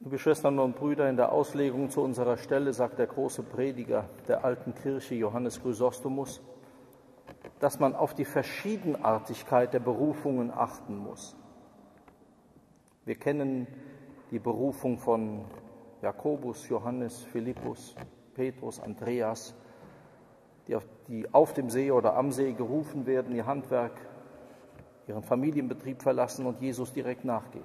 Liebe Schwestern und Brüder, in der Auslegung zu unserer Stelle sagt der große Prediger der alten Kirche, Johannes Chrysostomus, dass man auf die Verschiedenartigkeit der Berufungen achten muss. Wir kennen die Berufung von Jakobus, Johannes, Philippus, Petrus, Andreas, die auf dem See oder am See gerufen werden, ihr Handwerk, ihren Familienbetrieb verlassen und Jesus direkt nachgehen.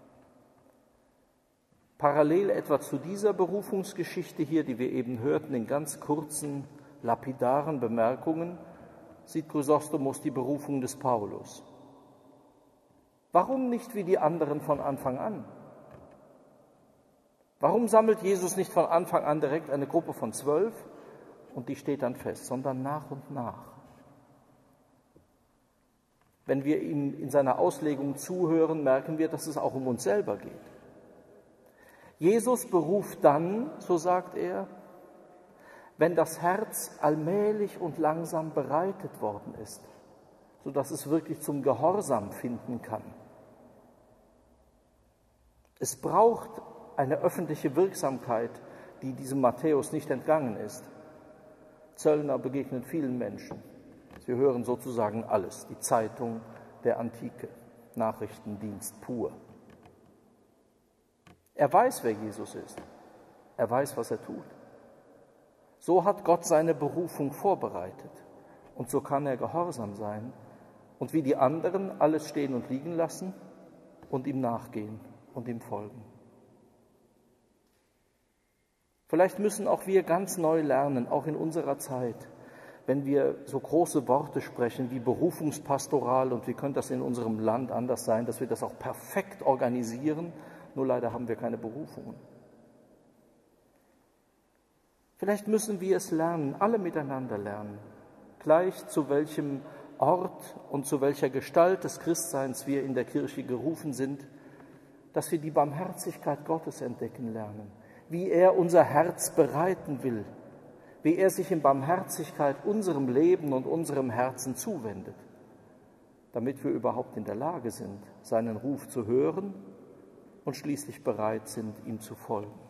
Parallel etwa zu dieser Berufungsgeschichte hier, die wir eben hörten, in ganz kurzen, lapidaren Bemerkungen, sieht Chrysostomus die Berufung des Paulus. Warum nicht wie die anderen von Anfang an? Warum sammelt Jesus nicht von Anfang an direkt eine Gruppe von 12 und die steht dann fest, sondern nach und nach? Wenn wir ihm in seiner Auslegung zuhören, merken wir, dass es auch um uns selber geht. Jesus beruft dann, so sagt er, wenn das Herz allmählich und langsam bereitet worden ist, sodass es wirklich zum Gehorsam finden kann. Es braucht eine öffentliche Wirksamkeit, die diesem Matthäus nicht entgangen ist. Zöllner begegnen vielen Menschen. Sie hören sozusagen alles, die Zeitung der Antike, Nachrichtendienst pur. Er weiß, wer Jesus ist. Er weiß, was er tut. So hat Gott seine Berufung vorbereitet. Und so kann er gehorsam sein und wie die anderen alles stehen und liegen lassen und ihm nachgehen und ihm folgen. Vielleicht müssen auch wir ganz neu lernen, auch in unserer Zeit, wenn wir so große Worte sprechen wie Berufungspastoral und wie könnte das in unserem Land anders sein, dass wir das auch perfekt organisieren, nur leider haben wir keine Berufungen. Vielleicht müssen wir es lernen, alle miteinander lernen, gleich zu welchem Ort und zu welcher Gestalt des Christseins wir in der Kirche gerufen sind, dass wir die Barmherzigkeit Gottes entdecken lernen, wie er unser Herz bereiten will, wie er sich in Barmherzigkeit unserem Leben und unserem Herzen zuwendet, damit wir überhaupt in der Lage sind, seinen Ruf zu hören und schließlich bereit sind, ihm zu folgen.